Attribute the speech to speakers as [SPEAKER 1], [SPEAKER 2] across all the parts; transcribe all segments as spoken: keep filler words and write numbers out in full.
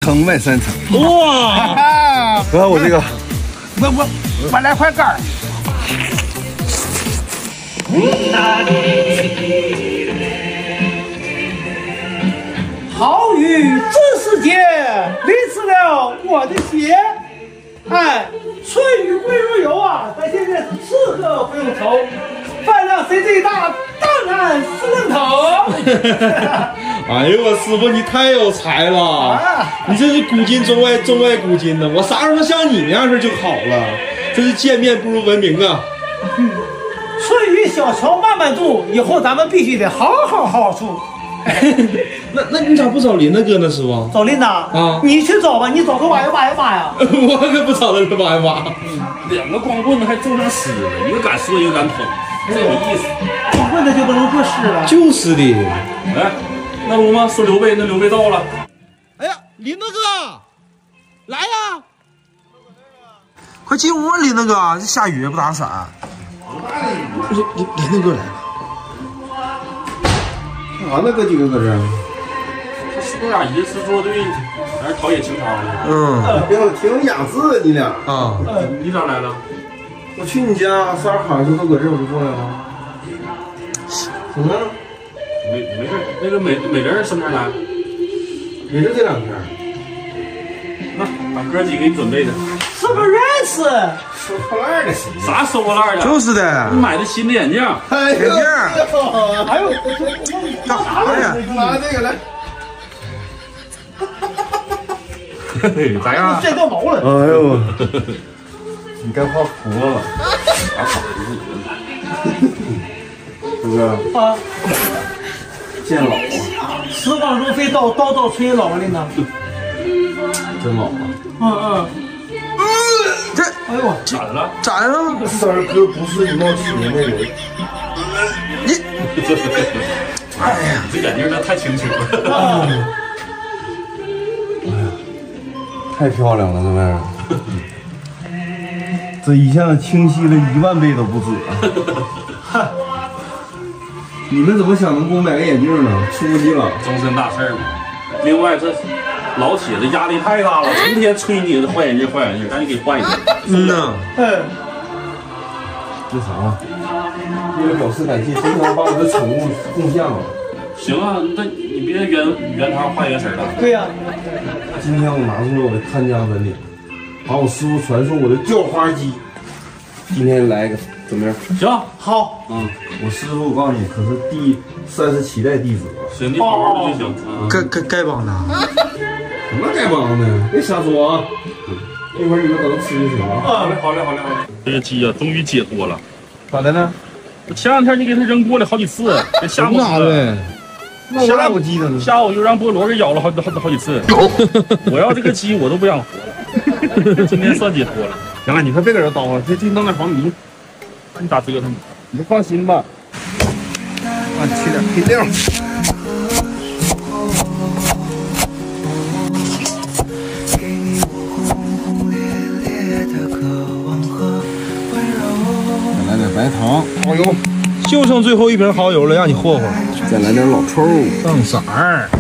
[SPEAKER 1] 层外三层。
[SPEAKER 2] 哇！
[SPEAKER 1] 然后我这个，
[SPEAKER 3] 我我我来块干。好雨这世间，淋湿了我的鞋。哎，春雨贵如油啊！咱现在是吃喝不用愁，饭量谁最大，当然是愣头。
[SPEAKER 2] 哎呦我师傅，你太有才了！啊、你这是古今中外中外古今呢，我啥时候像你那样式就好了？真是见面不如闻名啊！
[SPEAKER 3] 嗯，春雨小桥慢慢渡，以后咱们必须得好好好好住。
[SPEAKER 2] 那那你咋不找林大哥呢，师傅？
[SPEAKER 3] 找林呐？啊，你去找吧，你找个挖呀挖呀挖呀。
[SPEAKER 2] 我可不找他挖呀挖。
[SPEAKER 4] 两个光棍子还奏上诗了，一个敢说，一个敢捧，真有意思。
[SPEAKER 3] 光棍子就不能作诗了？
[SPEAKER 2] 就是的。
[SPEAKER 4] 哎，那不吗？说刘备，那刘备到了。
[SPEAKER 2] 哎呀，林大哥，来呀！快进屋，林大哥，这下雨不打伞。林林林大哥来了。
[SPEAKER 1] 干啥呢？哥几个搁这儿？
[SPEAKER 4] 他师傅俩一次做对，还是陶冶情操的。
[SPEAKER 2] 嗯，
[SPEAKER 1] 挺挺雅致，你俩
[SPEAKER 2] 啊。
[SPEAKER 4] 你咋来了？
[SPEAKER 1] 我去你家仨孩子都搁这儿，我就过来了。怎么了？
[SPEAKER 4] 没没事，那个美美人什么时候来？
[SPEAKER 1] 也就这两天。
[SPEAKER 4] 那把哥几个给你准备的。
[SPEAKER 3] 是不是认识？
[SPEAKER 1] 收破烂的谁？
[SPEAKER 4] 啥收破烂的？
[SPEAKER 2] 就是的。
[SPEAKER 4] 你买的新的眼镜。
[SPEAKER 1] 哎
[SPEAKER 2] 眼镜。
[SPEAKER 3] 哎呦，
[SPEAKER 2] 干啥呀？
[SPEAKER 1] 拿这个来。
[SPEAKER 4] 咋样？
[SPEAKER 3] 晒掉毛了。
[SPEAKER 1] 哎呦，你该画婆了。
[SPEAKER 4] 啥法子？
[SPEAKER 1] 是不是？
[SPEAKER 3] 啊。
[SPEAKER 1] 见老啊！
[SPEAKER 3] 时光如飞刀，刀刀催老了呢。
[SPEAKER 1] 真老啊！
[SPEAKER 3] 嗯嗯。
[SPEAKER 2] 这，
[SPEAKER 3] 哎呦，
[SPEAKER 4] 咋的了？
[SPEAKER 2] 咋了？
[SPEAKER 1] 三儿哥不是一冒起年的人。
[SPEAKER 2] 你，
[SPEAKER 4] 哎呀，这眼镜那太清楚了。
[SPEAKER 3] 啊、
[SPEAKER 1] 哎呀，太漂亮了，这玩意儿。这一下子清晰了一万倍都不止啊！你们怎么想能给我买个眼镜呢？出息了，
[SPEAKER 4] 终身大事嘛。另外，这老铁的压力太大了，成天催你换眼镜换眼镜，赶紧给换一个。
[SPEAKER 2] 嗯呐，
[SPEAKER 3] 嗯，
[SPEAKER 1] 那啥，为了表示感谢，经常把我的宠物供献了。
[SPEAKER 4] 行啊，那你别原原汤化原食了。
[SPEAKER 3] 对呀、啊。
[SPEAKER 1] 今天我拿出了我的看家本领，把我师傅传授我的叫花机。今天来一个，怎么样？
[SPEAKER 4] 行，
[SPEAKER 3] 好。
[SPEAKER 1] 嗯，我师傅我告诉你，可是第三十七代弟子。
[SPEAKER 4] 行，你好好的就行。
[SPEAKER 2] 该该该帮的。
[SPEAKER 1] 什么该帮的？别瞎说啊！一会儿你们等着吃就行了。
[SPEAKER 4] 好嘞，好嘞，好嘞，好嘞。这个鸡啊，终于解脱了。
[SPEAKER 1] 咋的呢？
[SPEAKER 4] 前两天你给它扔锅里好几次，给吓唬
[SPEAKER 1] 啥的？吓我鸡呢？
[SPEAKER 4] 下午又让菠萝给咬了好好好几次。我要这个鸡我都不想活了。今天算解脱了。行了，你快别搁这叨了，这这弄点黄泥，你咋折腾？你就放心吧。
[SPEAKER 1] 啊，起点配料。再来点白糖，蚝油，
[SPEAKER 2] 就剩最后一瓶蚝油了，让你霍霍。
[SPEAKER 1] 再来点老抽，
[SPEAKER 2] 上色儿。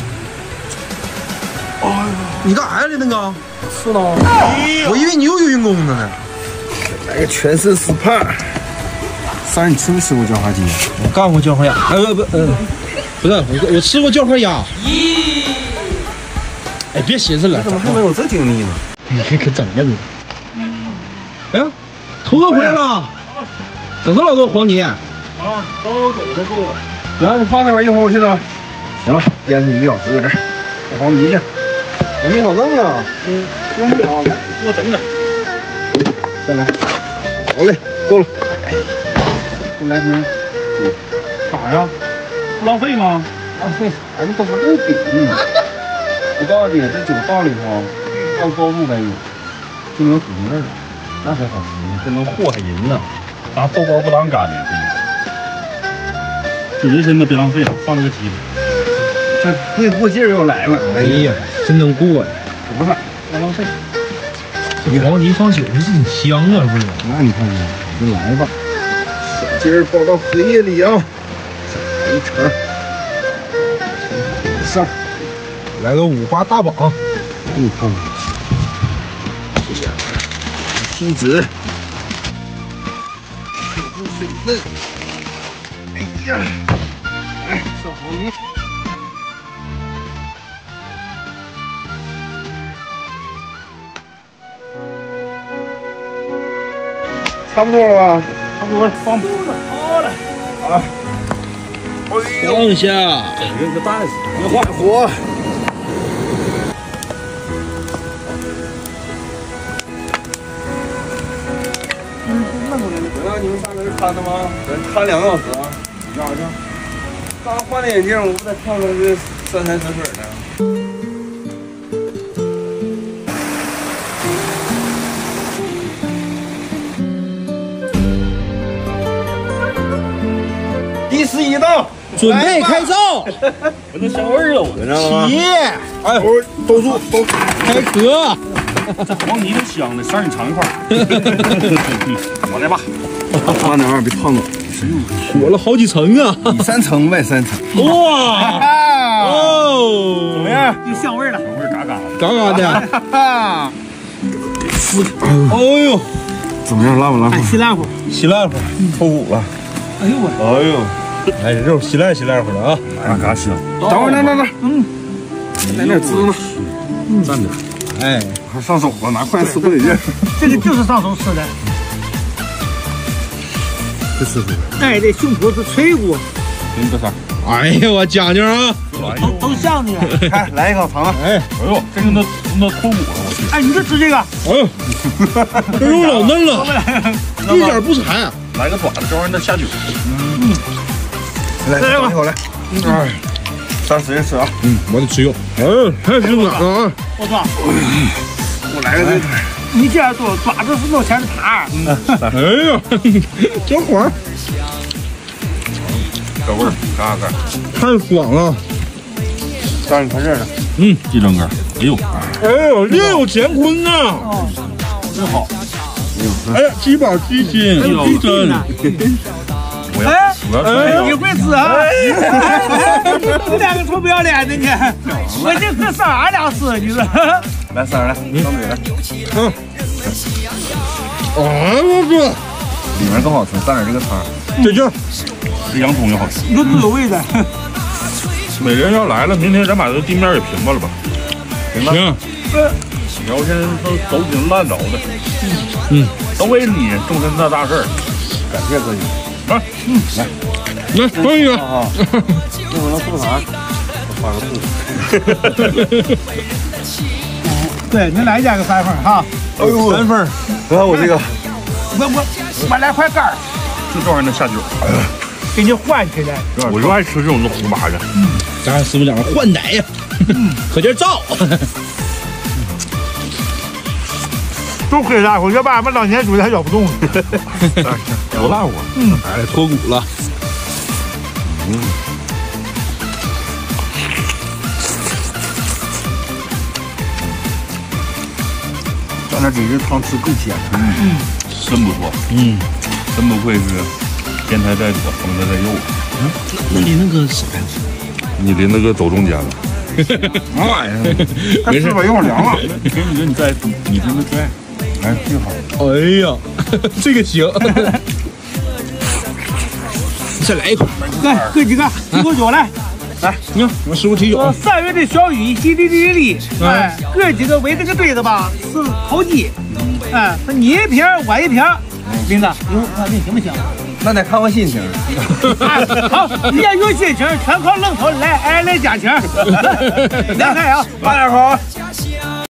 [SPEAKER 2] 哦，你干啥呀，林大哥？
[SPEAKER 1] 是呢。
[SPEAKER 2] 我以为你又有运功呢。
[SPEAKER 1] 来个全身 S P A。三儿，你吃没吃过叫花鸡？
[SPEAKER 2] 我干过叫花鸭，哎不不，嗯，不是我我吃过叫花鸭。咦？哎，别寻思了，
[SPEAKER 1] 怎么还没有这经历呢？
[SPEAKER 2] 你可可整呀你！哎呀，头哥回来了，整这老多黄泥。啊，
[SPEAKER 1] 都走着够了。行，你放那边，一会儿我去找。行了，腌制一个小时，搁这儿找黄泥去。我没好弄啊。嗯，用不了，来，给我整整。再来。好嘞，够了。再来瓶。嗯，干啥呀？不浪费吗？浪费，咱们都不够顶。我告诉你，这酒倒里头，要高度该有，就能土味儿，那才好吃，这能祸害人呢。咱豆包不当干的，这人参都别浪费了，放这个鸡里。这会过劲儿又来了，
[SPEAKER 2] 哎呀，真能过呀！
[SPEAKER 1] 不是，别浪费。
[SPEAKER 2] 这黄泥放酒是挺香啊，味儿。
[SPEAKER 1] 那你看看，就来吧，小鸡儿包到荷叶里啊，一盛，上。
[SPEAKER 2] 来个五花大绑，
[SPEAKER 1] 你看看，梯子，水嫩。哎呀，哎，小黄泥。差不多了吧？
[SPEAKER 4] 差不多了，放
[SPEAKER 3] 好了，
[SPEAKER 1] 好了。
[SPEAKER 2] 放下，
[SPEAKER 4] 扔个袋子，
[SPEAKER 1] 别坏火。嗯，那不能。原来你们三个是看的吗？看两个小时啊。你看好像。刚换的眼镜，我不在看看这三山水水呢。第十一道，
[SPEAKER 2] 准备开灶，
[SPEAKER 4] 闻到香味儿了，我
[SPEAKER 1] 闻着了吗？
[SPEAKER 2] 起，
[SPEAKER 1] 哎，都住都
[SPEAKER 2] 开壳，
[SPEAKER 4] 这黄泥都香的，上你尝一块。我来吧，
[SPEAKER 1] 慢点啊，别烫着。
[SPEAKER 2] 裹了好几层啊！
[SPEAKER 1] 里三层外三层。
[SPEAKER 2] 哇！哦，
[SPEAKER 1] 怎么样？
[SPEAKER 3] 有香味了，
[SPEAKER 4] 香味儿嘎嘎的，
[SPEAKER 2] 嘎嘎的。
[SPEAKER 1] 哈，
[SPEAKER 2] 哦呦，
[SPEAKER 1] 怎么样？辣不辣？
[SPEAKER 3] 哎，稀烂乎。
[SPEAKER 2] 稀烂乎，
[SPEAKER 1] 脱骨了。
[SPEAKER 3] 哎呦我，
[SPEAKER 2] 哎呦，哎，肉稀烂稀烂乎的啊！
[SPEAKER 4] 嘎嘎香。
[SPEAKER 1] 等会儿，等等等，嗯，在那滋呢。
[SPEAKER 4] 嗯，站着。
[SPEAKER 2] 哎，
[SPEAKER 1] 还上手了，拿筷子撕不得劲。
[SPEAKER 3] 这个就是上手吃的。
[SPEAKER 1] 这师傅，
[SPEAKER 3] 哎，这胸脯是脆骨，
[SPEAKER 4] 给你多少？
[SPEAKER 2] 哎呀，我讲究啊！
[SPEAKER 3] 都都像的。
[SPEAKER 1] 看来一口尝尝。
[SPEAKER 2] 哎，
[SPEAKER 4] 哎呦，这个那那脱骨了，我去。
[SPEAKER 3] 哎，你就吃这个。
[SPEAKER 2] 哎呦，这肉老嫩了，一点不柴。
[SPEAKER 4] 来个爪子，这玩意儿那下酒。
[SPEAKER 3] 嗯，
[SPEAKER 1] 来来一口来。哎，三十人吃啊。
[SPEAKER 2] 嗯，我得吃肉。哎，太辛苦了啊！
[SPEAKER 3] 我说，
[SPEAKER 1] 我来个这。
[SPEAKER 3] 你这样做爪子是弄前塔。
[SPEAKER 2] 哎呀，小伙，
[SPEAKER 4] 小味儿，嘎嘎。
[SPEAKER 2] 太爽了。
[SPEAKER 1] 让你看这呢。
[SPEAKER 4] 嗯，一整根。哎呦，
[SPEAKER 2] 哎呦，另有乾坤呐！
[SPEAKER 3] 哦，
[SPEAKER 4] 真好。
[SPEAKER 2] 哎呀，鸡宝鸡心，鸡胗。
[SPEAKER 4] 我要
[SPEAKER 3] 哎，
[SPEAKER 4] 我要吃
[SPEAKER 3] 你会吃啊？你两个臭不要脸的你！我这搁啥俩吃？你说？
[SPEAKER 1] 来，三儿来，张嘴来。
[SPEAKER 2] 嗯。哎我哥，
[SPEAKER 1] 里面更好吃，蘸点这个汤。
[SPEAKER 2] 这劲儿，
[SPEAKER 4] 这洋葱也好吃。
[SPEAKER 3] 有滋有味的。
[SPEAKER 4] 每人要来了，明天咱把这地面也平吧了吧？
[SPEAKER 2] 行吧。
[SPEAKER 4] 你要现在都走挺烂着的。
[SPEAKER 2] 嗯，
[SPEAKER 4] 都为你终身的大事儿。
[SPEAKER 1] 感谢哥哥。
[SPEAKER 4] 啊，
[SPEAKER 2] 嗯，来，来，放一个。
[SPEAKER 1] 啊，那我能送啥？我发个字。
[SPEAKER 3] 对，你来加个三份哈。
[SPEAKER 1] 哎呦，
[SPEAKER 2] 三份。
[SPEAKER 1] 哥，我这个，
[SPEAKER 3] 我我我来块干儿，
[SPEAKER 4] 就这玩意儿能下酒。
[SPEAKER 3] 给你换起来。
[SPEAKER 4] 我就爱吃这种胡麻的。
[SPEAKER 2] 嗯，咱师傅讲了换奶呀，可劲儿造。
[SPEAKER 3] 多亏大伙，要不然俺们老年主还咬不动呢。
[SPEAKER 2] 有辣乎，嗯，哎，脱骨了。嗯。
[SPEAKER 1] 蘸点这汤吃更鲜。
[SPEAKER 4] 嗯，真不错。嗯，真不愧是天台在左，风台在右。
[SPEAKER 2] 嗯，那你那个啥呀？
[SPEAKER 4] 你离那个走中间了。
[SPEAKER 1] 啥玩意儿？没事吧？一会儿凉了。
[SPEAKER 4] 给你，你再，你真的拽。
[SPEAKER 1] 哎，挺好。
[SPEAKER 2] 哎呀，这个行。再来一口。
[SPEAKER 3] 来，哥几个提口酒来。
[SPEAKER 2] 来，你看我师傅提酒。
[SPEAKER 3] 三月的小雨淅沥沥沥，哎，哥几个围这个堆子吧，是烤鸡。哎，你一瓶我一瓶。林子，有啊，你行不行？
[SPEAKER 1] 那得看我心情。
[SPEAKER 3] 哎，好，你要有心情，全靠愣头来，哎，来加情。来来啊，
[SPEAKER 1] 慢点口。